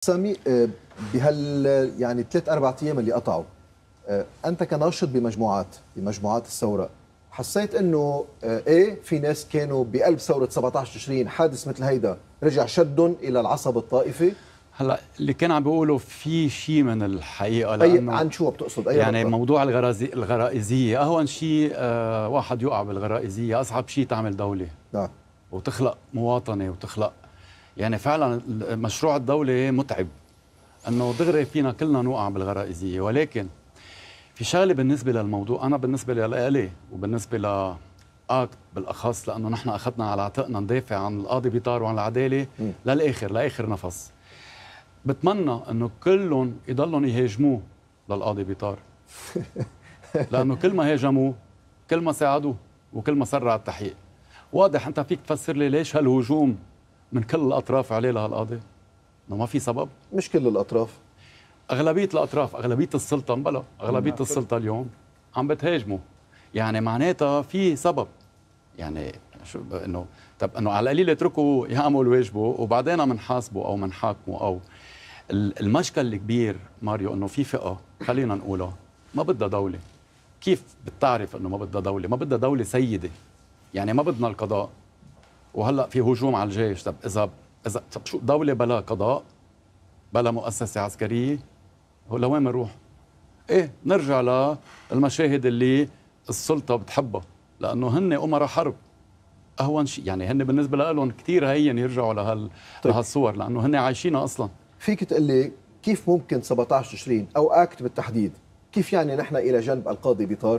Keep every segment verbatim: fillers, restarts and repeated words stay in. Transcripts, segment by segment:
سامي، بهال يعني ثلاث اربع ايام اللي قطعوا، انت كناشط بمجموعات بمجموعات الثوره، حسيت انه ايه في ناس كانوا بقلب ثوره سبعة عشر تشرين حادث مثل هيدا رجع شدهم الى العصب الطائفي؟ هلا اللي كان عم بيقولوا في شيء من الحقيقه، لانه أي عن شو بتقصد؟ أي يعني نقطة؟ موضوع الغرازي الغرائزيه اهون شيء، آه واحد يقع بالغرائزيه، اصعب شيء تعمل دوله. نعم. وتخلق مواطنه وتخلق، يعني فعلا مشروع الدوله متعب، انه دغري فينا كلنا نوقع بالغرائزيه. ولكن في شغله بالنسبه للموضوع، انا بالنسبه لي وبالنسبه ل اكت بالاخص، لانه نحن اخذنا على عاتقنا ندافع عن القاضي بيطار وعن العداله م. للاخر لاخر نفس. بتمنى انه كلهم يضلوا يهاجموه للقاضي بيطار لانه كل ما هاجموه كل ما ساعدوه وكل ما سرع التحقيق. واضح انت فيك تفسر لي ليش هالهجوم من كل الاطراف عليه لهالقاضي؟ انه ما في سبب؟ مش كل الاطراف، اغلبيه الاطراف، اغلبيه السلطه بلا اغلبيه السلطه اليوم عم بتهاجمه، يعني معناتها في سبب. يعني شو انه طب انه على القليل اتركوا يعمل واجبه وبعدين بنحاسبه او بنحاكمه. او المشكل الكبير ماريو انه في فئه خلينا نقولها ما بدها دوله. كيف بتعرف انه ما بدها دوله؟ ما بدها دوله سيده، يعني ما بدنا القضاء. وهلا في هجوم على الجيش. طب اذا اذا طب شو دوله بلا قضاء بلا مؤسسه عسكريه؟ هو لوين بنروح؟ ايه نرجع للمشاهد اللي السلطه بتحبها، لانه هن امراء حرب. اهون شيء يعني هن بالنسبه لهم كثير هين يرجعوا لهال طيب. لهالصور، لانه هن عايشينها اصلا. فيك تقول لي كيف ممكن سبعة عشر تشرين او اكت بالتحديد، كيف يعني نحن الى جنب القاضي بيطار؟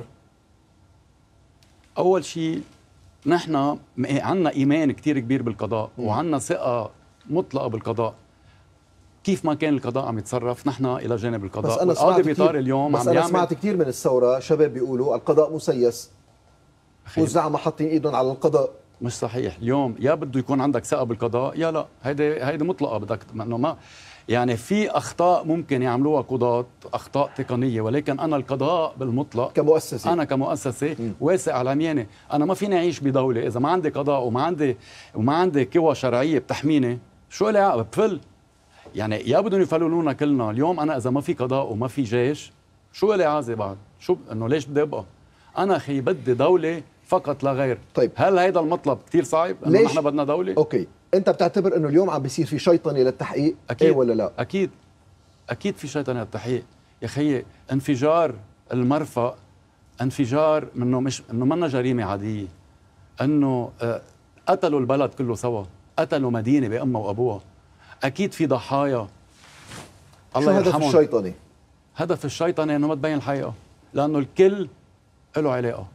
اول شيء نحن عندنا ايمان كثير كبير بالقضاء وعندنا ثقه مطلقه بالقضاء. كيف ما كان القضاء عم يتصرف نحن الى جانب القضاء. بس انا القاضي بيطار اليوم بس عم انا يعمل. سمعت كثير من الثوره شباب بيقولوا القضاء مسيس والزعماء حاطين ايدهم على القضاء. مش صحيح. اليوم يا بده يكون عندك ثقه بالقضاء يا لا. هيدي هيدي مطلقه. بدك انه ما يعني في اخطاء ممكن يعملوها قضاة، اخطاء تقنيه، ولكن انا القضاء بالمطلق كمؤسسه انا كمؤسسه واسع على عمياني. انا ما فيني اعيش بدوله اذا ما عندي قضاء وما عندي وما عندي قوى شرعيه بتحميني. شو لي عقب بفل؟ يعني يا بدهم يفلولونا كلنا. اليوم انا اذا ما في قضاء وما في جيش شو لي عازي بعد؟ شو انه ليش بدي ابقى؟ انا خي بدي دوله فقط لا غير. طيب هل هيدا المطلب كثير صعب؟ انه نحن بدنا دوله؟ اوكي، انت بتعتبر انه اليوم عم بيصير في شيطنه للتحقيق؟ اكيد. ايه ولا لا؟ اكيد اكيد في شيطنه للتحقيق يا خيي. انفجار المرفأ انفجار منه، مش انه منا جريمه عاديه، انه قتلوا البلد كله سوا، قتلوا مدينه بامها وابوها. اكيد في ضحايا. الله يرحمهم. شو هدف الشيطنه؟ هدف الشيطنه انه ما تبين الحقيقه، لانه الكل له علاقه.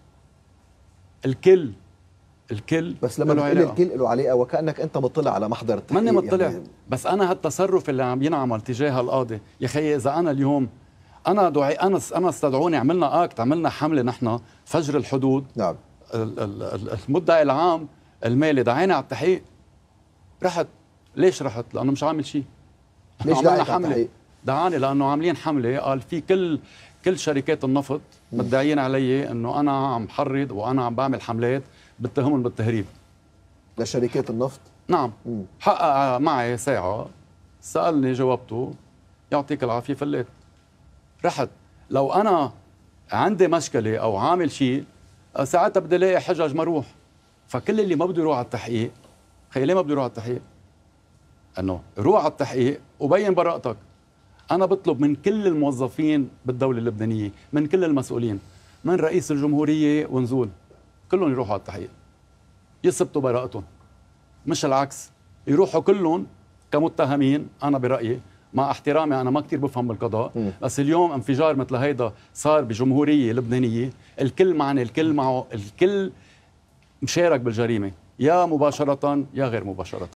الكل الكل بس لما بتقول الكل له علاقه وكانك انت مطلع على محضر التحقيق. ماني مطلع يعني. بس انا هالتصرف اللي عم ينعمل تجاه القاضي يا خيي، اذا انا اليوم انا دعي انا انا استدعوني، عملنا اكت، عملنا حمله نحن فجر الحدود. نعم. المدعي العام المالي دعينا على التحقيق. رحت. ليش رحت؟ لانه مش عامل شيء. ليش دعينا على التحقيق؟ دعاني لانه عاملين حمله، قال في كل كل شركات النفط مدعيين علي انه انا عم بحرض وانا عم بعمل حملات بتهمهم بالتهريب. لشركات النفط؟ نعم. مم. حقق معي ساعه، سالني جاوبته، يعطيك العافيه فليت. رحت. لو انا عندي مشكله او عامل شيء ساعتها بدي الاقي حجج ما اروح. فكل اللي ما بده يروح على التحقيق، خيي ليه ما بده يروح على التحقيق؟ انه روح على التحقيق وبين براءتك. أنا بطلب من كل الموظفين بالدولة اللبنانية، من كل المسؤولين، من رئيس الجمهورية ونزول، كلهم يروحوا على التحقيق يثبتوا براءتهم، مش العكس. يروحوا كلهم كمتهمين. أنا برأيي مع احترامي أنا ما كتير بفهم بالقضاء م. بس اليوم انفجار مثل هيدا صار بجمهورية لبنانية، الكل معني، الكل معه، الكل مشارك بالجريمة، يا مباشرة يا غير مباشرة.